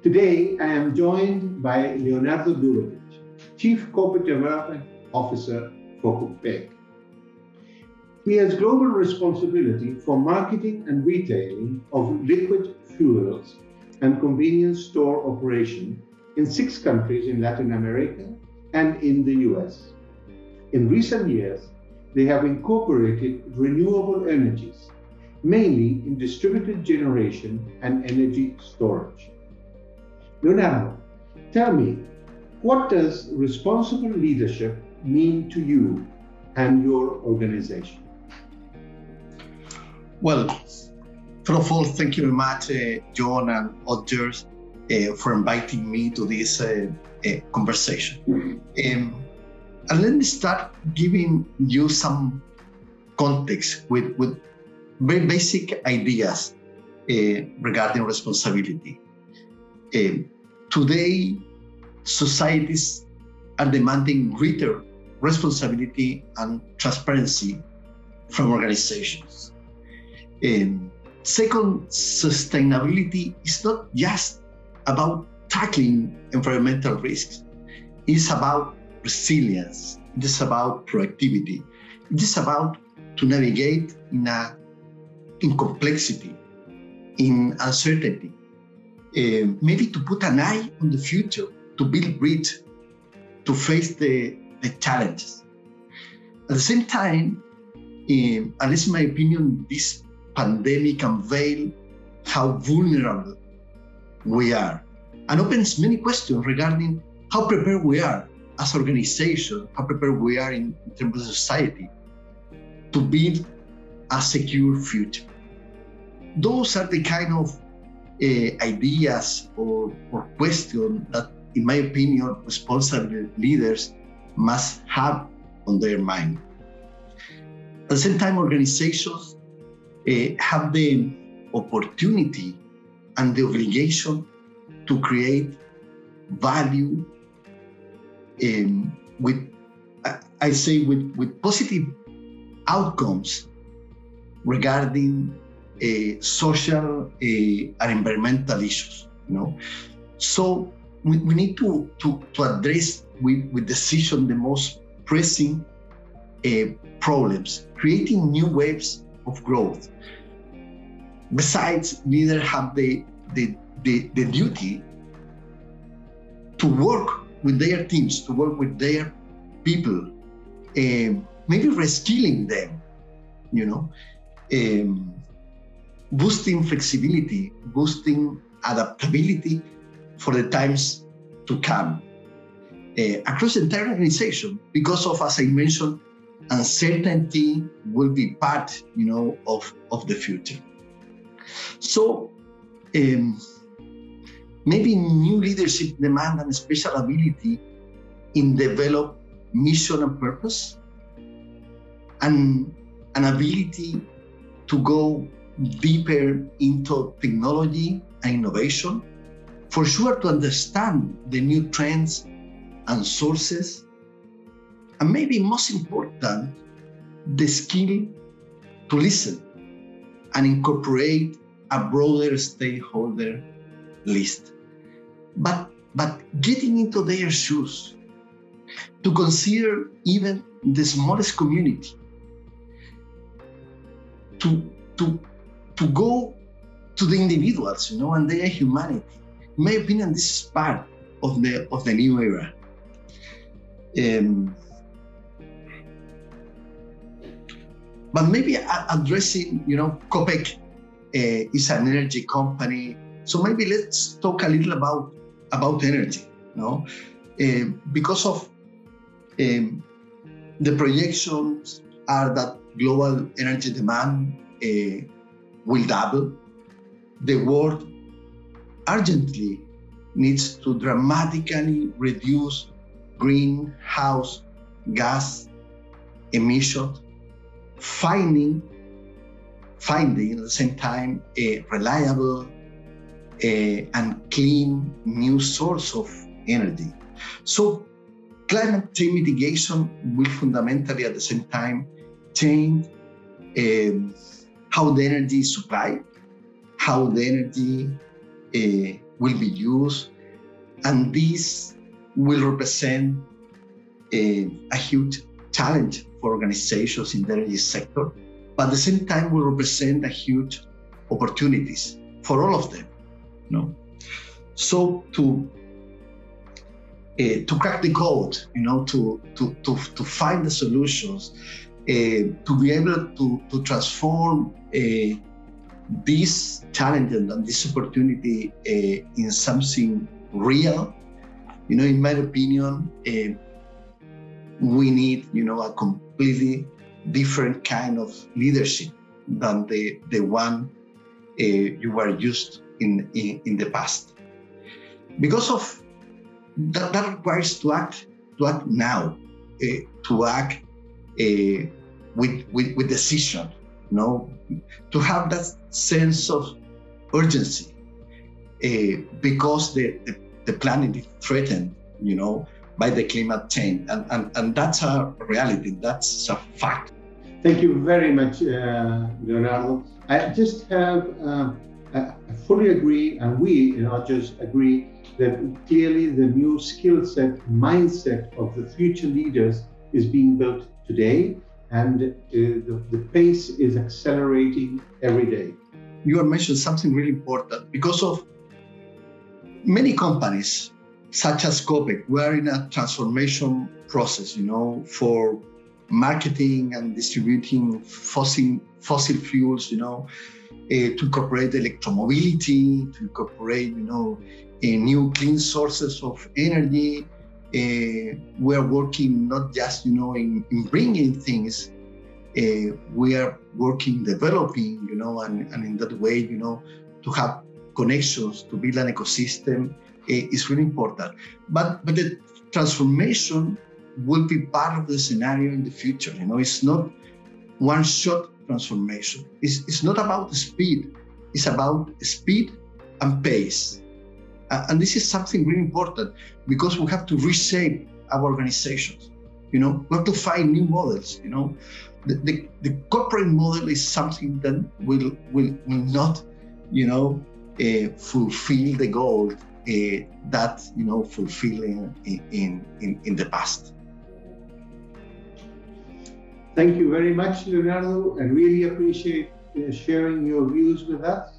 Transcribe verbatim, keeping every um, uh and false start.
Today, I am joined by Leonardo Durovic, Chief Corporate Development Officer for Copec. He has global responsibility for marketing and retailing of liquid fuels and convenience store operation in six countries in Latin America and in the U S. In recent years, they have incorporated renewable energies, mainly in distributed generation and energy storage. Leonardo, tell me, what does responsible leadership mean to you and your organization? Well, first of all, thank you very much, uh, John and others, uh, for inviting me to this uh, uh, conversation. Um, and let me start giving you some context with, with very basic ideas uh, regarding responsibility. Uh, today, societies are demanding greater responsibility and transparency from organizations. Um, second, sustainability is not just about tackling environmental risks. It's about resilience. It is about proactivity. It is about to navigate in a in complexity, in uncertainty. Uh, maybe to put an eye on the future, to build grit, to face the, the challenges. At the same time, um, at least in my opinion, this pandemic unveils how vulnerable we are and opens many questions regarding how prepared we are as an organization, how prepared we are in, in terms of society to build a secure future. Those are the kind of uh, ideas or, or questions that, in my opinion, responsible leaders must have on their mind. At the same time, organizations uh, have the opportunity and the obligation to create value um, with, I say, with, with positive outcomes regarding uh, social uh, and environmental issues. You know, so we, we need to, to, to address with, with decision the most pressing uh, problems, creating new waves of growth. Besides, leaders have the, the, the, the duty to work with their teams, to work with their people, uh, maybe reskilling them, you know, um, boosting flexibility, boosting adaptability for the times to come uh, across the entire organization, because of, as I mentioned, uncertainty will be part, you know, of, of the future. So um, maybe new leadership demand a special ability in develop mission and purpose, and an ability to go deeper into technology and innovation, for sure to understand the new trends and sources, and maybe most important, the skill to listen and incorporate a broader stakeholder list. But, but getting into their shoes, to consider even the smallest community, to, to, to go to the individuals, you know, and their humanity. In my opinion, this is part of the, of the new era. Um, but maybe addressing, you know, Copec uh, is an energy company. So maybe let's talk a little about, about energy, you know, uh, because of um, the projections are that global energy demand uh, will double. The world urgently needs to dramatically reduce greenhouse gas emissions, finding, finding at the same time a reliable uh, and clean new source of energy. So climate change mitigation will fundamentally at the same time change um, how the energy is supplied, how the energy uh, will be used, and this will represent a, a huge challenge for organizations in the energy sector, but at the same time will represent a huge opportunities for all of them. You know? So to uh, to crack the code, you know, to to to, to find the solutions, uh, to be able to to transform uh, this challenge and this opportunity uh, in something real, you know, in my opinion, uh, we need, you know, a completely different kind of leadership than the the one uh, you were used in, in in the past. Because of that, that requires to act to act now, uh, to act uh, with, with with decision, you know, to have that sense of urgency, uh, because the, the the planet is threatened, you know, by the climate change, and and and that's a reality. That's a fact. Thank you very much, uh, Leonardo. I just have, uh, I fully agree, and we, you know, just agree that clearly the new skill set, mindset of the future leaders is being built today, and uh, the, the pace is accelerating every day. You have mentioned something really important. Because of many companies, such as Copec, we're in a transformation process, you know, for marketing and distributing fossil fossil fuels, you know, uh, to incorporate electromobility, to incorporate, you know, uh, new clean sources of energy. Uh, we're working not just, you know, in, in bringing things, uh, we are working, developing, you know, and, and in that way, you know, to have connections, to build an ecosystem uh, is really important. But, but the transformation will be part of the scenario in the future. You know, it's not one-shot transformation. It's, it's not about speed. It's about speed and pace. Uh, and this is something really important, because we have to reshape our organizations. You know, we have to find new models. You know, the, the, the corporate model is something that will will, will not, you know, uh, fulfill the goal uh, that, you know, fulfilling in, in, in, in the past. Thank you very much, Leonardo. I really appreciate uh, sharing your views with us.